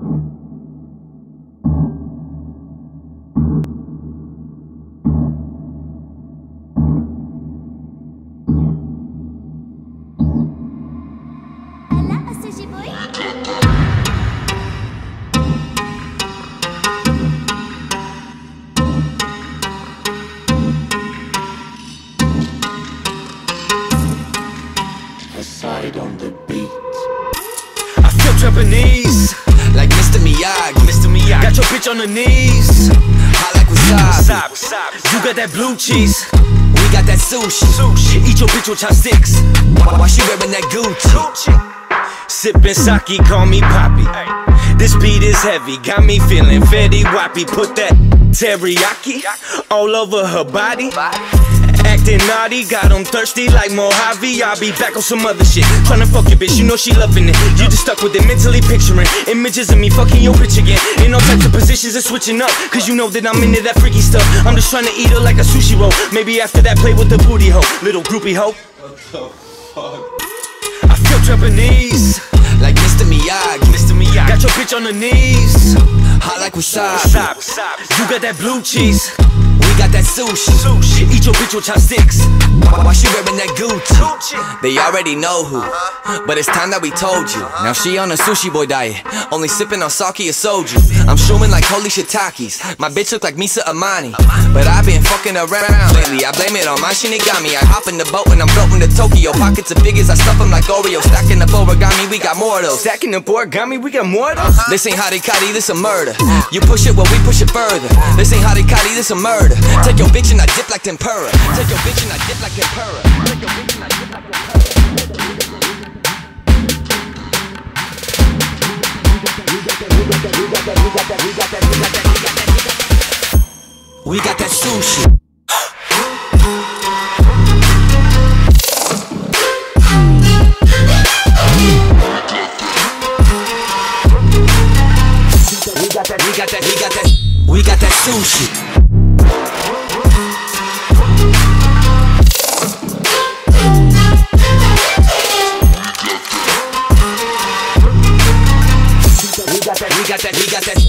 On the beat. I feel Japanese, like Mr. Miyagi. Got your bitch on her knees, hot like wasabi. You got that blue cheese, we got that sushi. Eat your bitch with chopsticks, while she wearing that Gucci. Sippin' sake, call me Poppy. This beat is heavy, got me feeling Fetty Wappy. Put that teriyaki all over her body. Acting naughty, got them thirsty like Mojave. I'll be back on some other shit. Tryna fuck your bitch, you know she loving it. You just stuck with it, mentally picturing images of me fucking your bitch again. In all types of positions and switching up, cause you know that I'm into that freaky stuff. I'm just tryna eat her like a sushi roll. Maybe after that play with the booty hoe, little groupie hoe. What the fuck? I feel Japanese, like Mr. Miyagi. Got your bitch on her knees, hot like wasabi. You got that blue cheese, we got that sushi. Eat your bitch with chopsticks, while she wearing that Gucci. They already know who, but it's time that we told you. Now she on a sushi boy diet, only sipping on sake or soju. I'm showing like holy shiitakes. My bitch look like Misa Amani, but I've been fucking around lately. I blame it on my shinigami. I hop in the boat and I'm floating to Tokyo. Pockets are big as I stuff them like Oreo. Stacking up origami, we got more of those. Stacking up origami, we got more of those. This ain't harikari, this a murder. You push it, well we push it further. This ain't harikari, this a murder. Take your bitch and I dip like tempura. Take your bitch and I dip like tempura. Take your bitch and I dip like tempura. We got that sushi. We got that sushi. We got that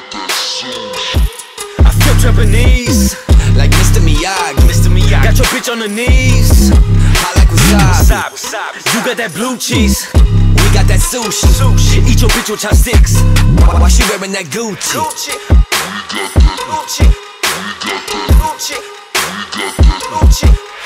I feel Japanese, like Mr. Miyagi. Got your bitch on her knees, hot like wasabi. You got that blue cheese, we got that sushi. Eat your bitch with chopsticks, while she wearing that Gucci. Gucci.